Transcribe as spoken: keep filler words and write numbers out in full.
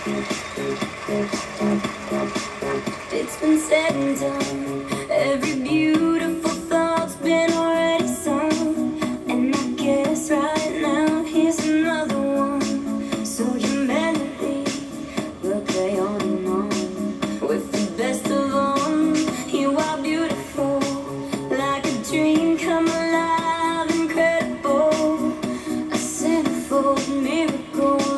It's been said and done. Every beautiful thought's been already sung. And I guess right now here's another one. So your melody will play on and on. With the best of them, you are beautiful, like a dream come alive, incredible, a centerfold miracle.